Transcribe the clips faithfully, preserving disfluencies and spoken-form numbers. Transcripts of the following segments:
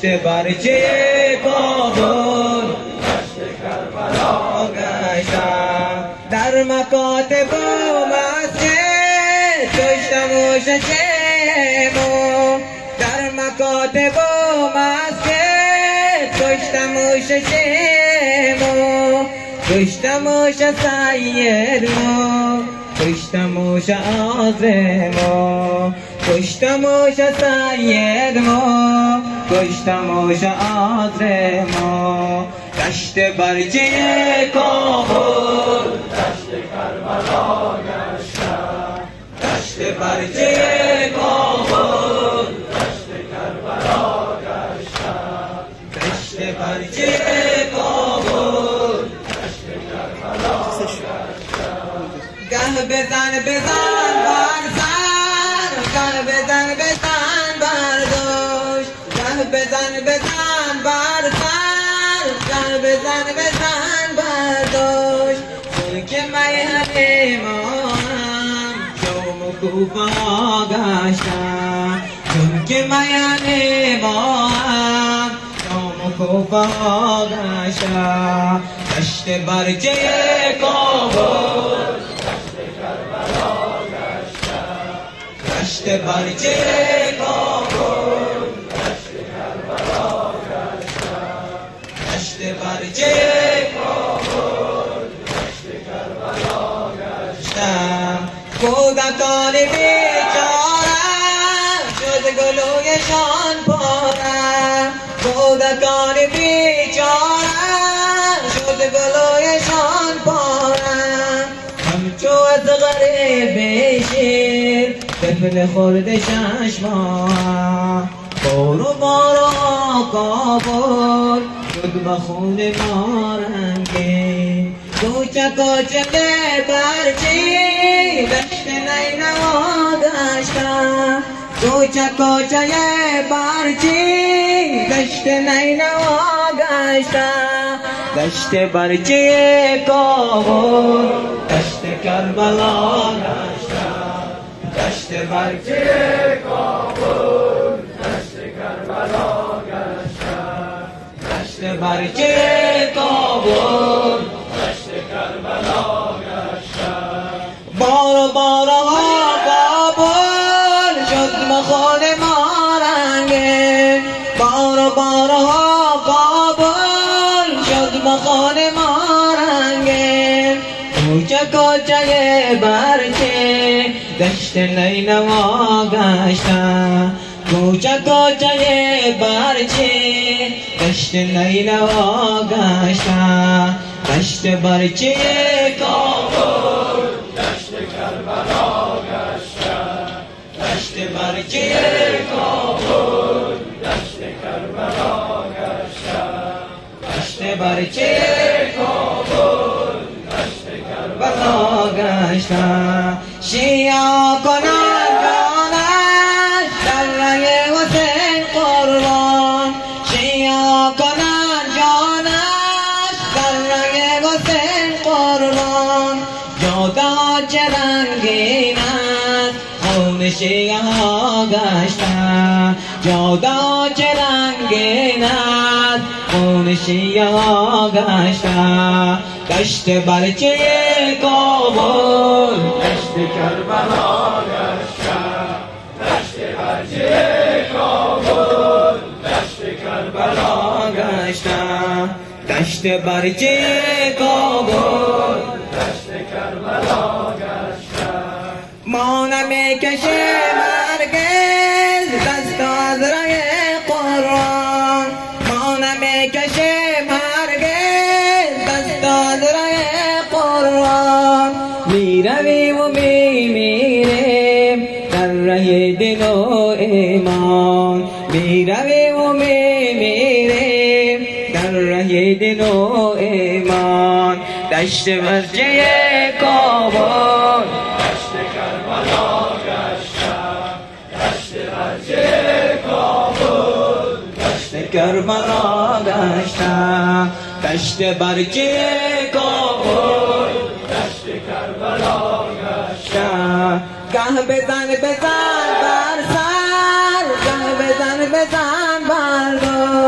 دشت برچه کابل دشت کربلا گشتم در مکاتب و مسجد کشتم و ششمو در مکاتب و مسجد کشتم و ششمو کشتم و سیدمو کشتم و عظمو کشتم و سیدمو کشتم و عظمو دشت برچه کابل دشت کربلا گشتم دشت برچه کابل دشت کربلا گشتم دشت برچه کابل دشت کربلا گشتم گه بزن بزن بر سر گه بزن بزن بر دوش گه بزن بزن بر سر گه بزن بزن بر دوش که میهن امام شوم و کوفه گشتم چون که میهن امام شوم و کوفه گشتم دشت برچه کابل دشت برچه کابل دشت کربلا گشتم دشت برچه کابل دشت کربلا گشتم کودکان بیچاره شد گلویشان پاره کودکان بیچاره شد گلویشان پاره همچو اصغر بشیر طفل خورده شش ماه بارو بارو کابل شد به خون نارنگی کوچه کوچه برچی دشت نینوا گشتم کوچه کوچه برچی دشت نینوا گشتم دشت برچه کابل دشت کربلا گشتم دشت برچه کابل دشت کربلا گشتم دشت برچه کابل دشت کربلا گشتم بارو بارو کابل شد مخال مارنگه بارو بارو کابل شد مخال مارنگه کوچه کوچه برچه دشت نینوا گشتم کوچه کوچه برچه دشت نینوا گشتم دشت برچه کابل دشت کربلا گشتم دشت برچه کابل دشت کربلا گشتم دشت برچه کابل دشت کربلا گشتم شیعه کنن جانش در رگ حسین قربان شیعه کنن جانش در رگ حسین قربان جاده چه رنگین است خون شیعه ها گشتن جاده چه رنگین است خون شیعه ها گشتن دشت برچه کابل دشت کربلا گشتم دشت برچه کابل دشت کربلا گشتم دشت برچه کابل دشت کربلا گشتم ما نمیکشه مرگز دست از رگ قرآن ما نمیکشه مرگز دست از رگ قرآن میروی و میمیریم در ره دل و ایمان میروی و میمیریم در ره دل و ایمان دشت برچه کابل دشت کربلا گشتم دشت برچه کابل دشت کربلا گشتم دشت برچه کابل دشت کربلا گشتم گه بزن بزن بر سر گه بزن بزن بر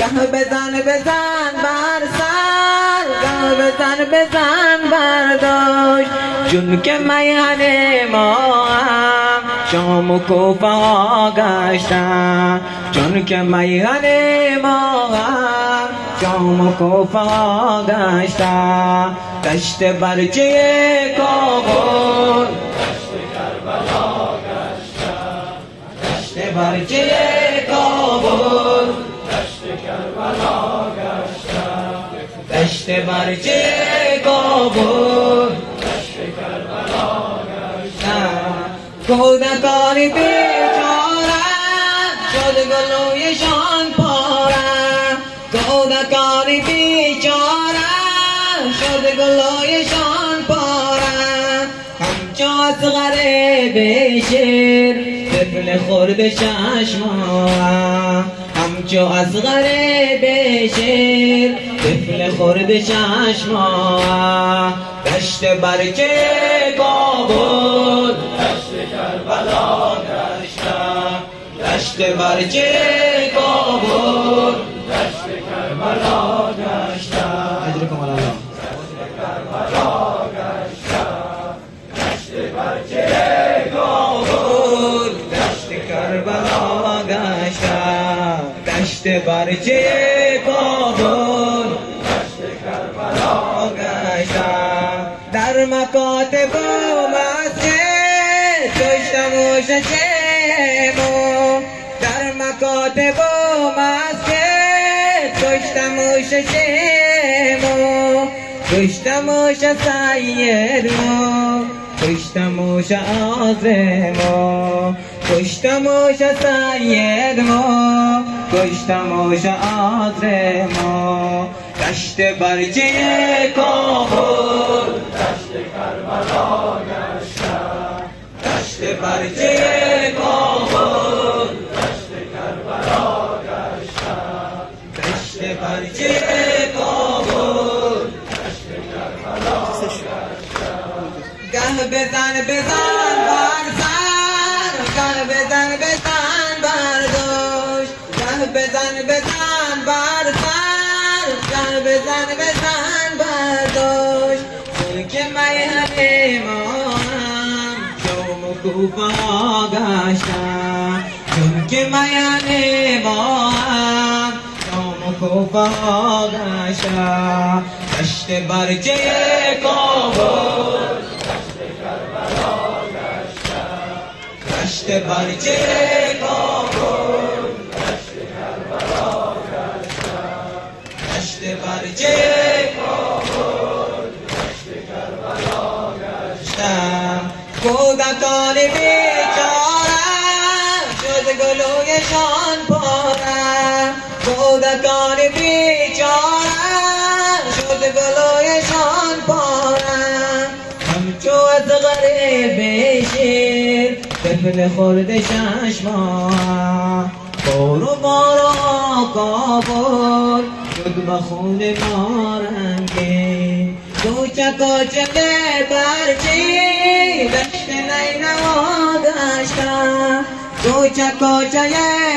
گه بزن بزن بر سر، گه بزن بزن برداشت، چون که میهن ما هم شام و کوفه ها گشتن، چون که میهن ما هم شام و کوفه ها گشتن. دشت برچه کابل، دشت کربلا گشتن، دشت برچه کابل، دشت کربلا گشتن، دشت برچه کابل، دشت کربلا گشتن. کودکانی بیچاره شد گلویشان پاره، کودکانی بیچاره شد گلویشان پاره، همچو اصغر بشیر طفل خورد شش ماه، همچو اصغر بشیر طفل خورد شش ماه. دشت برچه کابل، دشت کربلا گشتن، دشت برچه کابل، دشت کربلا گشتن. اجرکم الله. کربلا گشتن، دشت برچه کابل، دشت کربلا گشتن، دشت برچه کابل، دشت کربلا گشتن. در مکاتب و مسجد کشتم و ششمو، در مکاتب و مسجد کشتم و ششمو، کشتم و سیدمو، کشتم و عظمو، کشتم و سیدمو، کشتم و عظمو. دشت برچه کابل، دشت کربلا گشتن، دشت برچه کابل، دشت کربلا گشتن، دشت برچه کابل، دشت کربلا گشتن. گه بزن بزن بر سر، گه بزن بزن برداشت، گه بزن بزن بر سر، گه بزن بزن برداشت، چون که میهن ما هم شام و کوفه ها گشتن، چون که میهن ما هم شام و کوفه ها گشتن. دشت برچه کابل، دشت کربلا گشتن، دشت برچه کابل، دشت کربلا گشتن، دشت برچه کابل، دشت کربلا گشتن. کودکان بیچاره شد گلویشان پاره، کودکان بیچاره شد گلویشان پاره، همچو اصغر بشیر طفل خورد شش ماه. بارو بارو کابل شد به خون ما رنگین، کوچه کوچه برچی دشت نینوا گشتن، کوچه کوچه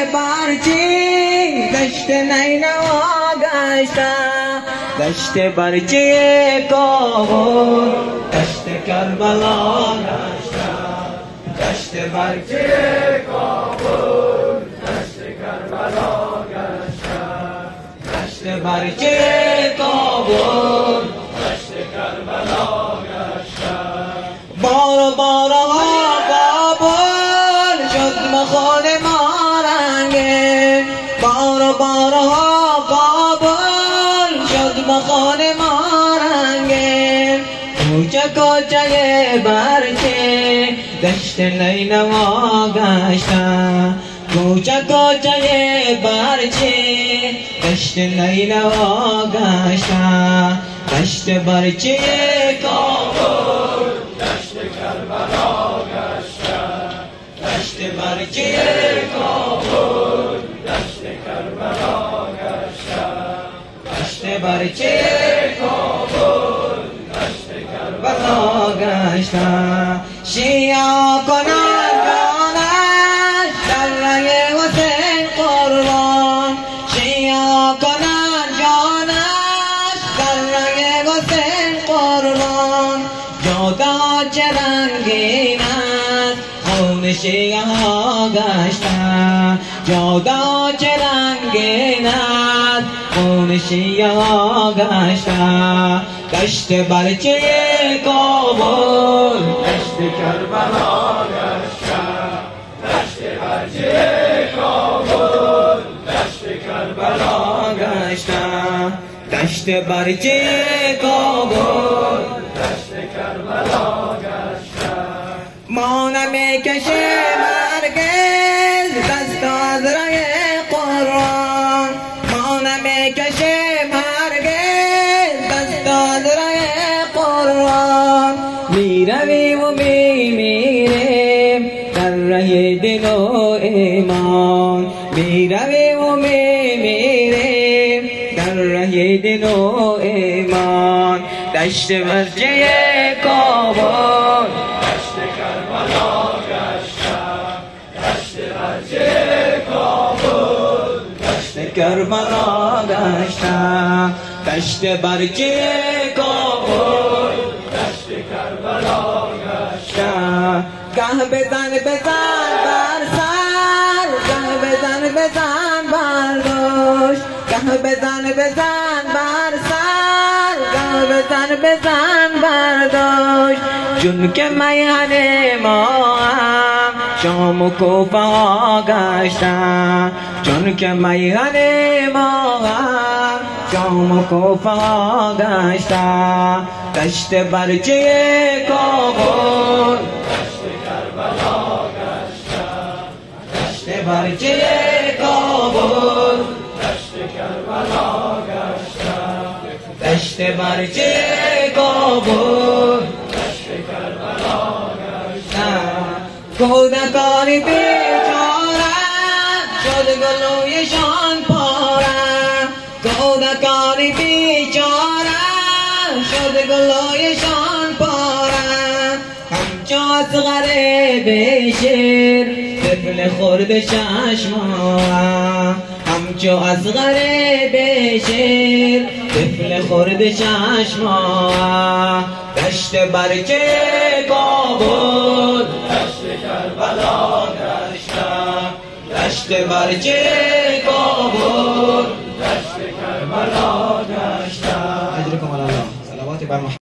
برچی دشت نینوا گشتن. دشت برچه کابل، دشت کربلا گشتن، دشت برچه کابل، دشت کربلا گشتن، دشت برچه کابل، دشت کربلا گشتن. بار بارها کابل شد مخال ما رنگین، بار بارها کابل شد مخال ما رنگین، کوچه کوچه برچه دشت نینوا گشتن، کوچه کوچه برچه دشت نینوا گشتن. دشت برچه کابل، دشت کربلا گشتن، دشت برچه کابل، دشت کربلا گشتن، دشت برچه کابل، دشت کربلا گشتن. شیعه کنن جانش در رگ حسین قربان، شیعه حسین قربان جودا چه رنگین است خون شیعه گشته جودا چه رنگین است خون شیعه گشته دشت برچه کابل دشت کربلا گشته دشت برچه کابل دشت کربلا گشته دشت برچه کابل دشت کربلا گشته ما نمیکشه هرگز دست از راه قرآن ما نمیکشه هرگز دست از راه قرآن میروی و میمیریم در راه دین و ایمان میروی و میمیریم در راه دین و ایمان دشت برچه کابل دشت کربلا گشته دشت برچه کابل دشت کربلا گشته دشت برچه کابل دشت کربلا گشته گه بزن بزن بر سر گه بزن بزن بر دوش گه بزن بزن بر سر گه بزن بزن بر دوش جون که میهن ما هم شام و کوفه ها گشتن جون که میهن ما هم شام و کوفه ها گشتن دشت برچه کابل کربلا گشته دشت برچه کابل دشت کربلا گشته دشت برچه کابل دشت کربلا گشته کودکان بیچاره شد گلویشان پاره کودکان بیچاره شد گلویشان پاره همچو اصغر بشیر طفل خورد شش ماه همچو اصغر بشیر طفل خورد شش ماه دشت برچه کابل دشت کربلا گشته دشت برچه کابل دشت کربلا گشته اجركم على الله صلوات بر محمد